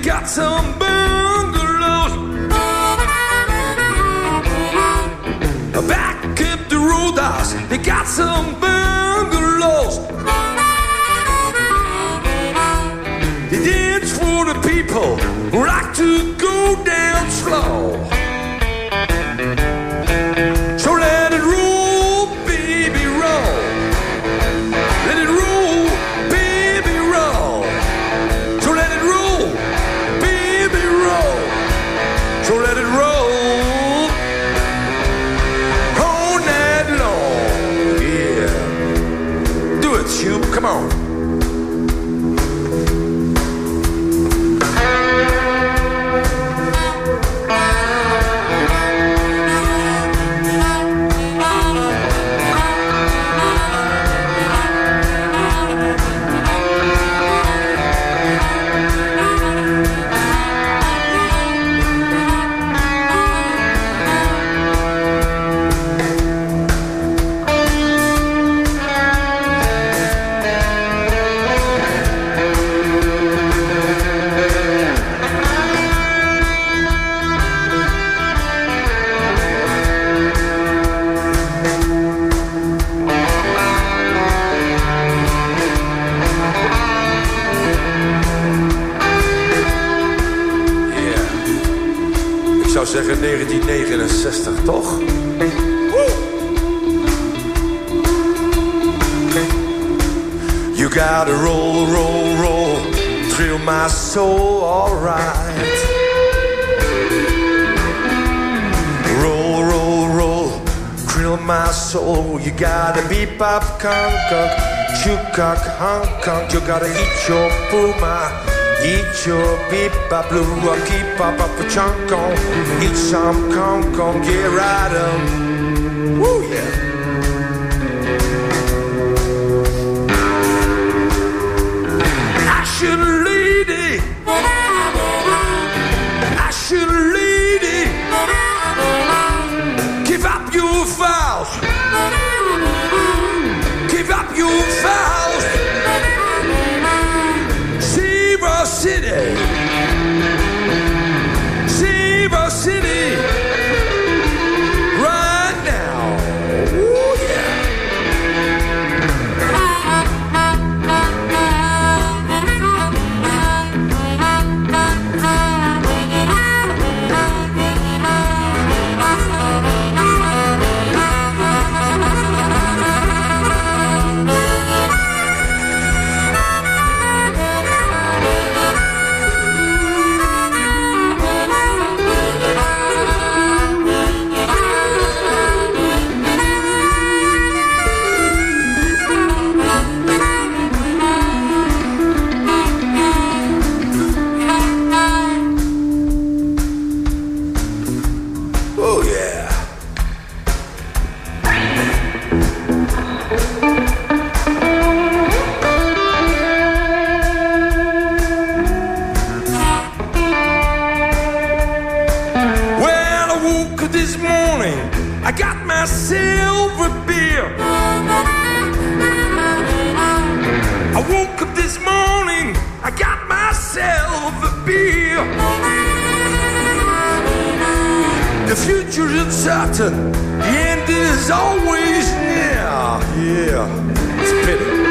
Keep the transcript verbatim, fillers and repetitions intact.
got some bungalows back at the Roadhouse. They got some bungalows. They dance for the people who like to go down slow. So let it roll, baby, roll. Let it roll, baby, roll. So let it roll, baby, roll. So let it roll all night long. Yeah. Do it, Shoop. Come on. Zeggen negentien negenenzestig, toch? Woo! You gotta roll, roll, roll, thrill my soul, alright. Roll, roll, roll, thrill my soul. You gotta beep up, conk, conk, shook, honk, conk. You gotta eat your puma. Eat your beep up blue, or keep up up a chunk on. Eat some conk on, get right on. Woo, yeah. Action lady, action lady, give up your files, give up your files. City, save our city right now. Ooh, yeah. The future's uncertain. The end is always near. Yeah, it's a pity.